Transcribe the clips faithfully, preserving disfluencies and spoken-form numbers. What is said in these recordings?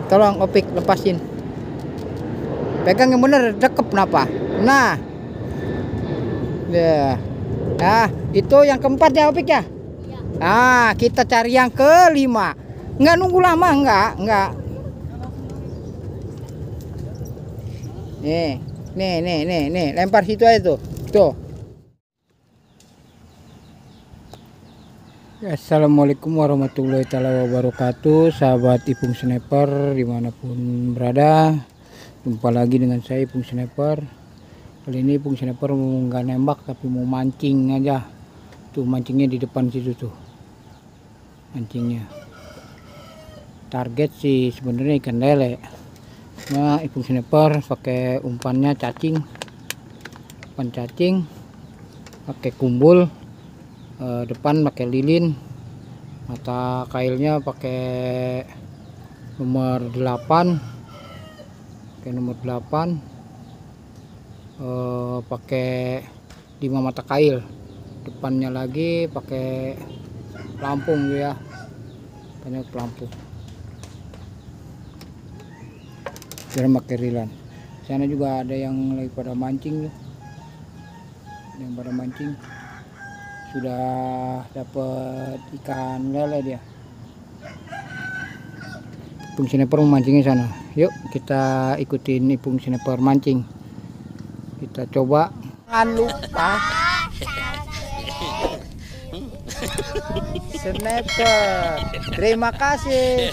Tolong Opik lepasin. Pegang yang bener, dekep kenapa? Nah. Ya. Nah, itu yang keempat ya Opik ya? Iya. Nah, kita cari yang kelima. Nggak nunggu lama, enggak, enggak. Nih, nih, nih, nih, nih, lempar situ aja tuh. Tuh. Assalamualaikum warahmatullahi wabarakatuh, sahabat Ipung Sniper dimanapun berada. Jumpa lagi dengan saya Ipung Sniper. Kali ini Ipung Sniper nggak nembak tapi mau mancing aja. Tuh mancingnya di depan situ tuh, mancingnya. Target sih sebenarnya ikan lele. Nah, Ipung Sniper pakai umpannya cacing, umpan cacing, pakai kumbul. Uh, depan pakai lilin, mata kailnya pakai nomor delapan, pakai nomor delapan, uh, pakai lima mata kail. Depannya lagi pakai pelampung ya, banyak pelampung. Biar pakai rilan. Sana juga ada yang lagi pada mancing, yang pada mancing. Sudah dapat ikan lele dia. Ipung Sniper memancingnya sana. Yuk kita ikutin Ipung Sniper mancing. Kita coba. Jangan lupa Sniper. Terima kasih.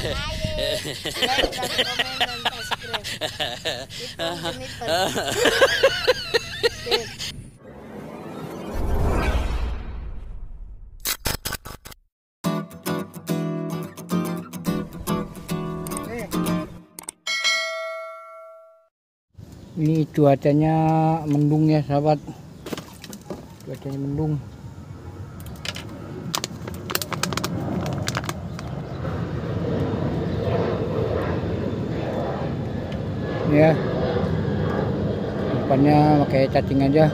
Ini cuacanya mendung ya sahabat, cuacanya mendung. Ya, depannya pakai cacing aja.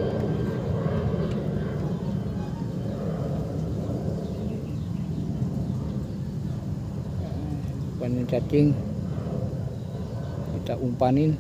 Depannya cacing, kita umpanin.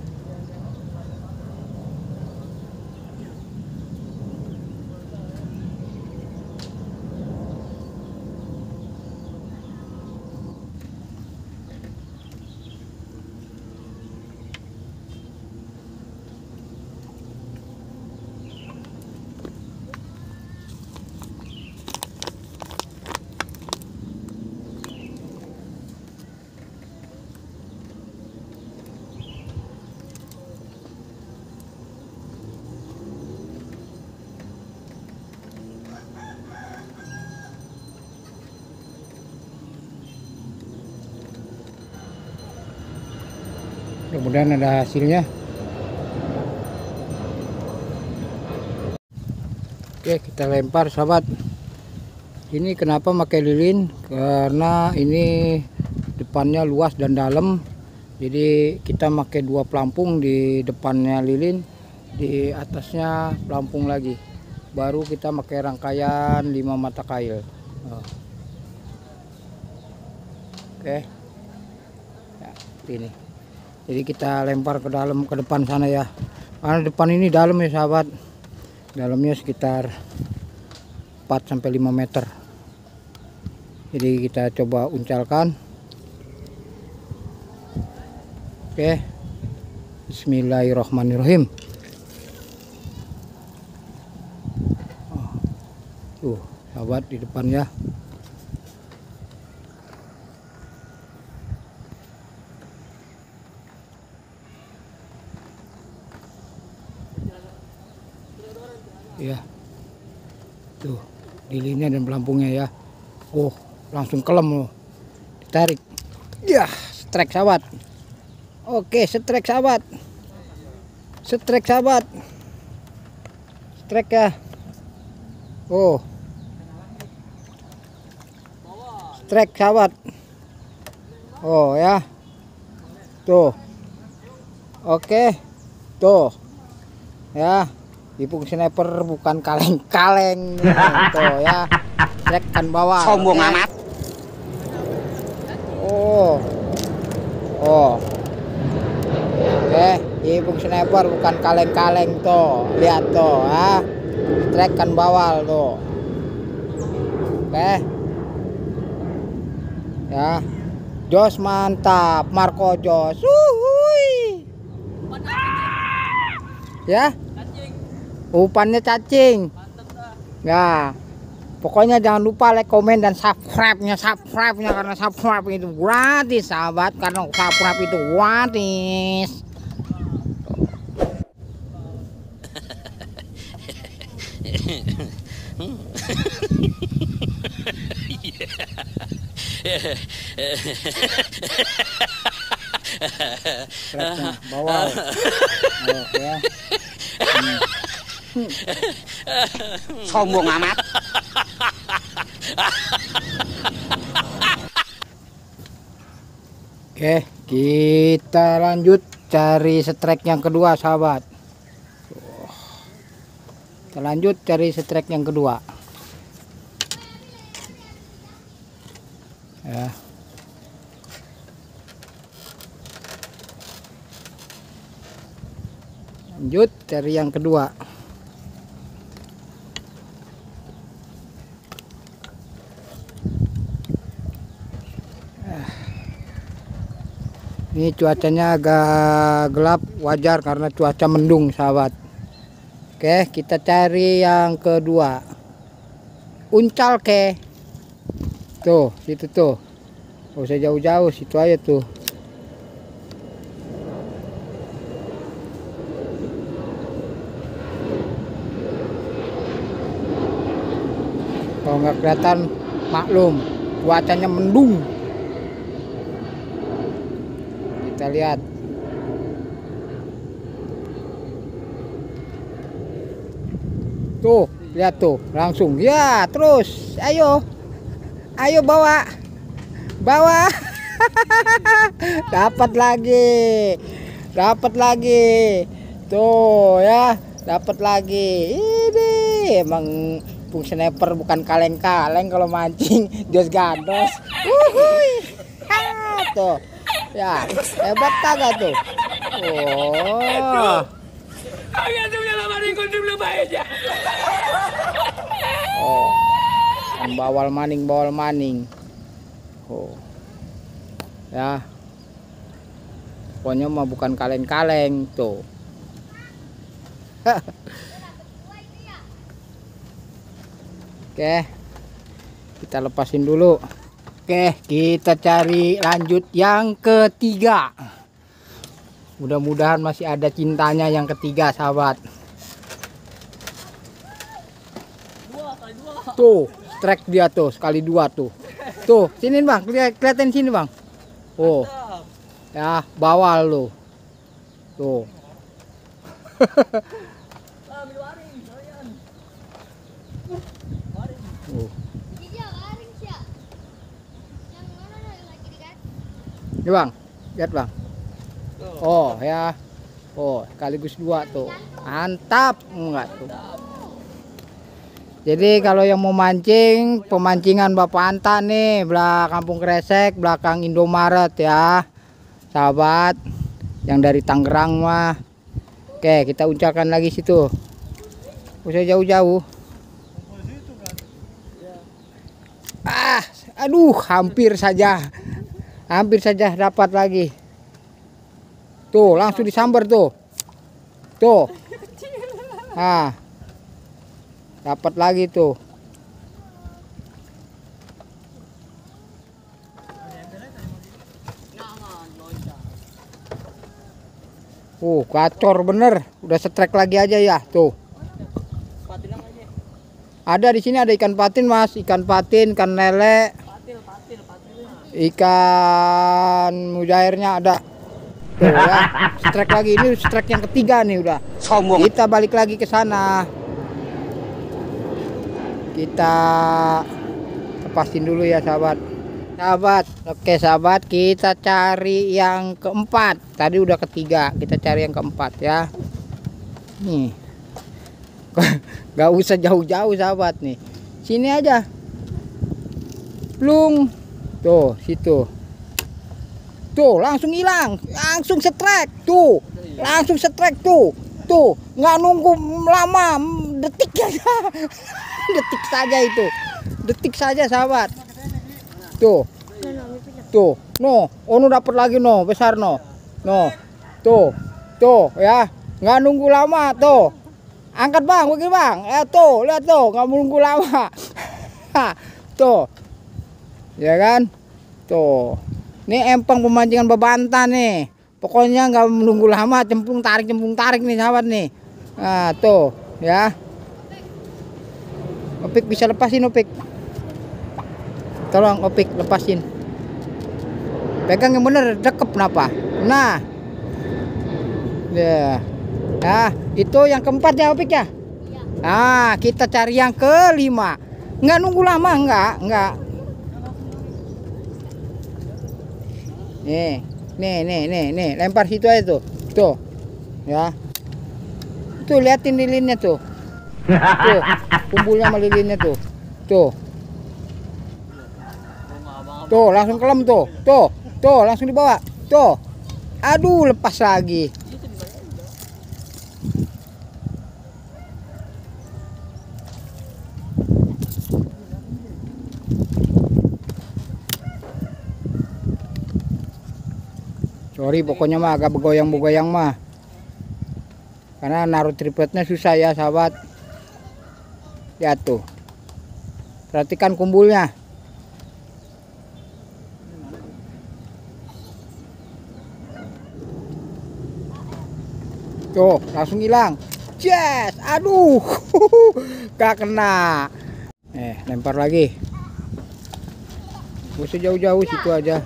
Mudah-mudahan ada hasilnya. Oke, kita lempar sahabat. Ini kenapa pakai lilin? Karena ini depannya luas dan dalam. Jadi kita pakai dua pelampung, di depannya lilin, di atasnya pelampung lagi. Baru kita pakai rangkaian lima mata kail. Oh. Oke. Ya, ini. Jadi kita lempar ke dalam, ke depan sana ya. Karena depan ini dalam ya sahabat. Dalamnya sekitar empat sampai lima meter. Jadi kita coba uncalkan. Oke. Bismillahirrahmanirrahim. Oh. Tuh, sahabat di depan ya. Ya, tuh lilinnya dan pelampungnya ya. Oh, langsung kelem loh, ditarik ya. Strike sahabat. Oke, strike sahabat, strike sahabat, strike ya. Oh, strike sahabat. Oh ya, tuh. Oke, tuh ya. Ipung Sniper bukan kaleng-kaleng tuh ya. Strike kan bawah. Sombong amat. Oh. Oh. Oke, ibung sniper bukan kaleng-kaleng tuh. Lihat tuh, ah. Strike kan bawal tuh. Oke. Ya. Jos mantap, Marco Jos. Uhuy. Ya. Umpannya cacing. Ya. Pokoknya jangan lupa like, komen, dan subscribe-nya, subscribe-nya karena subscribe itu gratis, sahabat. Karena subscribe itu gratis. Subscribe-nya bawah. Oh, ya. Hmm. Sombong amat. Oke, kita lanjut cari strike yang kedua, sahabat. Kita lanjut cari strike yang kedua. Ya. Lanjut cari yang kedua. Ini cuacanya agak gelap, wajar karena cuaca mendung, sahabat. Oke, kita cari yang kedua. Uncal ke. Tuh, situ tuh. Gak usah jauh-jauh, situ aja tuh. Kalau nggak kelihatan, maklum, cuacanya mendung. Kita lihat. Tuh, lihat tuh, langsung. Ya, terus. Ayo. Ayo bawa. Bawa. Dapat lagi. Dapat lagi. Tuh, ya, dapat lagi. Ini emang bung sniper bukan kaleng-kaleng kalau mancing, jos gandos. Uhuy. Tuh. Ya, hebat kagak tuh? Oh. Oh. Kan bawal maning, bawal maning. Oh. Ya. Pokoknya mah bukan kaleng-kaleng tuh. Oke. Kita lepasin dulu. Oke, kita cari lanjut yang ketiga. Mudah-mudahan masih ada cintanya yang ketiga, sahabat. Tuh, strike dia tuh, sekali dua tuh. Tuh, sini bang, kelihatan sini bang. Oh, ya, bawal lo. Tuh. Oh. Ini bang, lihat bang. Oh ya, oh sekaligus dua tuh, mantap enggak tuh. Jadi kalau yang mau mancing, pemancingan Bapak Anta nih, belakang Kampung Kresek, belakang Indomaret ya, sahabat. Yang dari Tangerang mah. Oke, kita uncalkan lagi situ. Usah jauh-jauh. Ah, aduh, hampir saja. Hampir saja dapat lagi. Tuh, langsung disambar tuh. Tuh. Nah. Dapat lagi tuh. Uh, gacor bener. Udah strike lagi aja ya, tuh. Ada di sini ada ikan patin, Mas. Ikan patin, ikan lele. Ikan mujairnya ada. Tuh ya, strike lagi. Ini strike yang ketiga nih udah. Sombong. Kita balik lagi ke sana. Kita lepasin dulu ya, sahabat. Sahabat, oke sahabat, kita cari yang keempat. Tadi udah ketiga, kita cari yang keempat ya. Nih. Gak usah jauh-jauh, sahabat nih. Sini aja. Plung. Tuh, situ. Tuh, langsung hilang, langsung setrek. Tuh, langsung setrek tuh. Tuh, nggak nunggu lama, detik aja. Detik saja itu. Detik saja, sahabat. Tuh. Tuh, no, ono dapat lagi no, besar no. No. Tuh. Tuh, ya. Nggak nunggu lama tuh. Angkat Bang, begini Bang. Ya tuh, lihat tuh, nggak nunggu lama. Tuh. Ya kan? Tuh. Ini empang pemancingan bebantan nih. Pokoknya nggak menunggu lama, cemplung tarik cemplung tarik nih sahabat nih. Nah, tuh, ya. Opik bisa lepasin Opik. Tolong Opik lepasin. Pegang yang bener, dekep kenapa? Nah. Ya. Nah, itu yang keempat ya Opik ya? Nah, kita cari yang kelima. Nggak nunggu lama, enggak, enggak. Nih, nih, nih, nih, nih, lempar situ aja tuh, tuh, ya, tuh liatin lilinnya tuh, tuh, kumpulnya sama lilinnya tuh, tuh, tuh, langsung kelem tuh, tuh, tuh, langsung dibawa, tuh, aduh, lepas lagi. Sorry pokoknya mah agak begoyang-begoyang mah. Karena naruh tripodnya susah ya sahabat. Lihat tuh. Perhatikan kumbulnya. Tuh, langsung hilang. Yes, aduh. Gak kena. Eh, lempar lagi. Gak usah jauh-jauh, situ aja.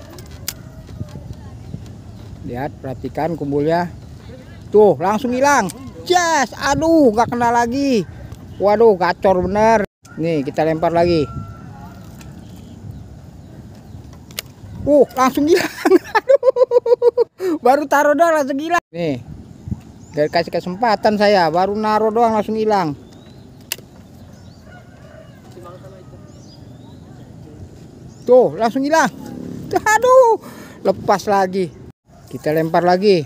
Lihat, perhatikan kumbulnya. Tuh, langsung hilang. Yes, aduh, gak kena lagi. Waduh, gacor bener. Nih, kita lempar lagi. Uh, langsung hilang. Aduh, baru taruh doang langsung hilang. Nih, gak kasih kesempatan saya. Baru naruh doang langsung hilang. Tuh, langsung hilang. Aduh, lepas lagi. Kita lempar lagi.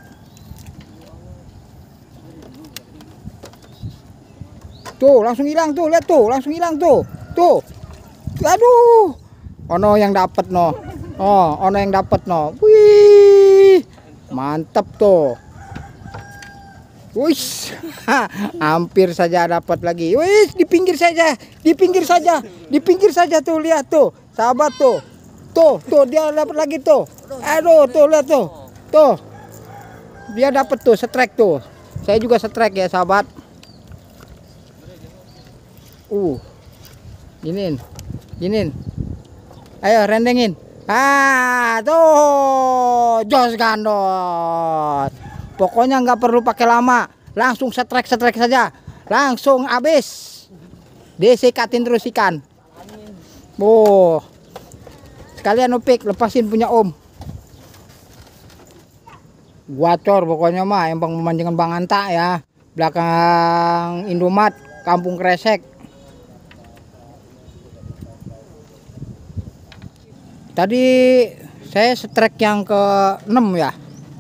Tuh, langsung hilang tuh, lihat tuh, langsung hilang tuh. Tuh. Aduh. Ono yang dapat no. Oh, ono yang dapat no. Wih. Mantap tuh. Wih. Hampir saja dapat lagi. Wih, di pinggir saja. Di pinggir saja. Di pinggir saja tuh, lihat tuh. Sahabat tuh. Tuh, tuh dia dapat lagi tuh. Aduh, tuh lihat tuh. Tuh. Dia dapat tuh, strike tuh. Saya juga strike ya, sahabat. Uh. Giniin. Giniin. Ayo rendengin. Ah, tuh. Jos gandot. Pokoknya nggak perlu pakai lama. Langsung strike-strike saja. Langsung habis. Disikatin terus ikan. Oh. Sekalian Opik lepasin punya Om. Gacor pokoknya mah empang pemancingan Bang Anta ya. Belakang Indomat, Kampung Kresek. Tadi saya strike yang ke enam ya.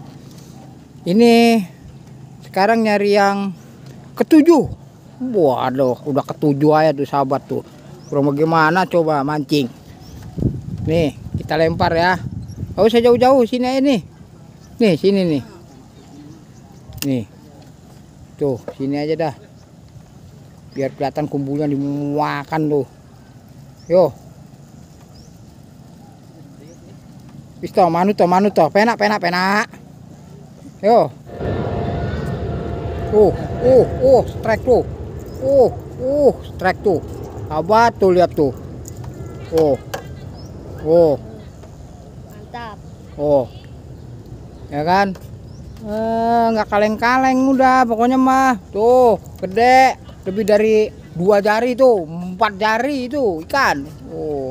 Ini sekarang nyari yang ketujuh. Waduh, udah ketujuh aja tuh sahabat tuh. Kurang bagaimana coba mancing. Nih, kita lempar ya. Gak usah jauh-jauh, sini aja nih. Nih, sini nih. Nih. Tuh, sini aja dah. Biar kelihatan kumbulnya dimakan tuh. Yo. Pisto, manut toh, manut toh. Penak, penak, penak. Yo. Uh, uh, uh, strike tuh. Uh, uh, strike tuh. Sahabat tuh, lihat tuh. Oh. Oh. Mantap. Oh. Ya kan? Eh, nggak kaleng-kaleng udah pokoknya mah. Tuh, gede. Lebih dari dua jari tuh, empat jari itu ikan. Oh.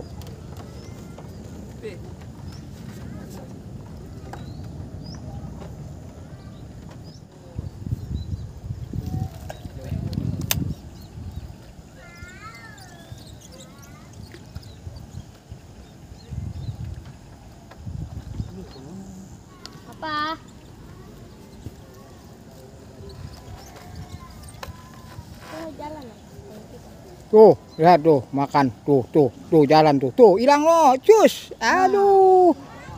Apa? Oh, jalan ya? Tuh, lihat tuh, makan. Tuh, tuh, tuh jalan tuh. Tuh, hilang loh. Cus. Aduh.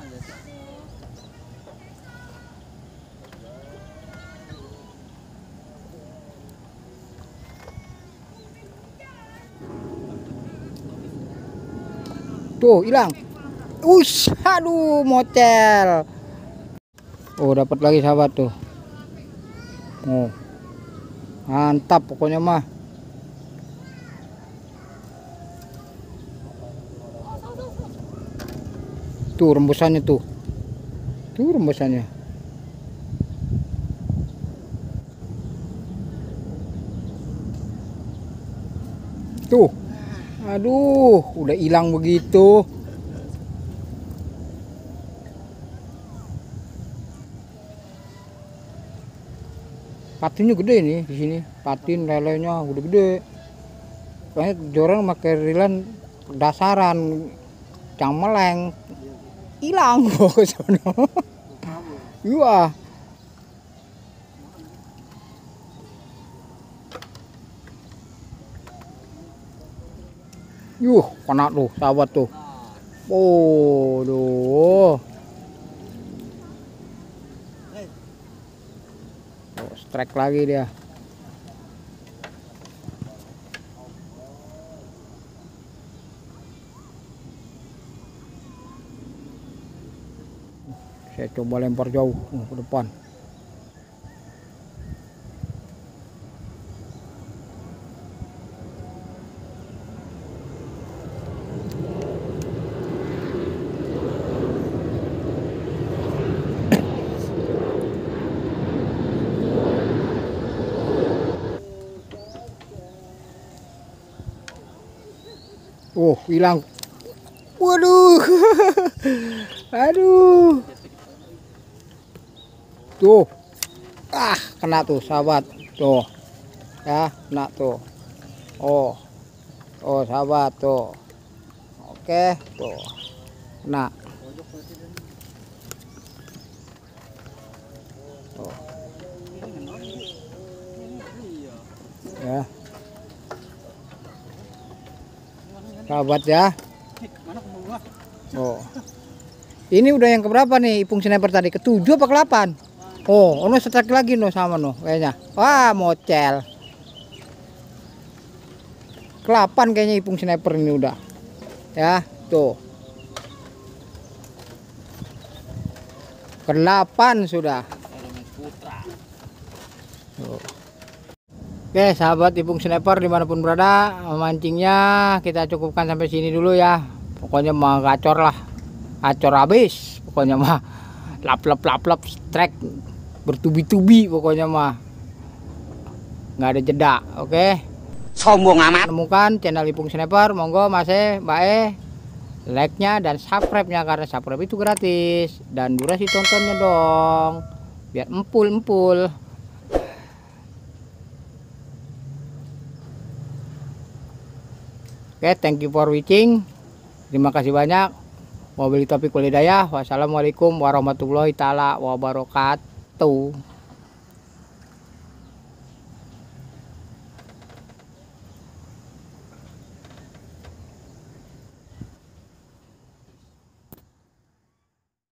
Tuh, hilang. Ush, aduh, mocel. Oh, dapat lagi sahabat tuh. Oh. Mantap pokoknya mah. Tuh rembusannya tuh. Tuh rembusannya. Tuh. Aduh, udah hilang begitu. Patinnya gede nih di sini. Patin lelenya udah gede. Banyak jorang pakai rilan dasaran cangmeleng. Hilang kok ke sono. Iya. Yuh, kena tuh sahabat tuh. Oh, duh. Oh, strike lagi dia. Saya coba lempar jauh oh, ke depan. Oh, hilang. Waduh. Aduh. Tuh. Ah, kena tuh sahabat. Tuh. Ya, kena tuh. Oh. Oh, sahabat tuh. Oke, tuh. Kena. Tuh. Ya. Sahabat ya. Oh. Ini udah yang keberapa nih ipung sniper tadi? Ketujuh apa ke delapan? Oh, ono strike lagi no sama no kayaknya. Wah, mocel. Ke delapan kayaknya ipung sniper ini udah. Ya, tuh. Ke delapan sudah. Tuh. Oke sahabat ipung sniper dimanapun berada, mancingnya kita cukupkan sampai sini dulu ya. Pokoknya mah gacor lah, gacor habis. Pokoknya mah lap lap lap lap strike bertubi-tubi pokoknya mah nggak ada jeda. Oke. Sombong amat. Temukan channel ipung sniper, monggo masih bae like-nya dan subscribe-nya karena subscribe itu gratis dan durasi tontonnya dong biar empul-empul. Oke, okay, thank you for watching. Terima kasih banyak. Wabillahi taufiq wal hidayah. Wassalamualaikum warahmatullahi taala wabarakatuh.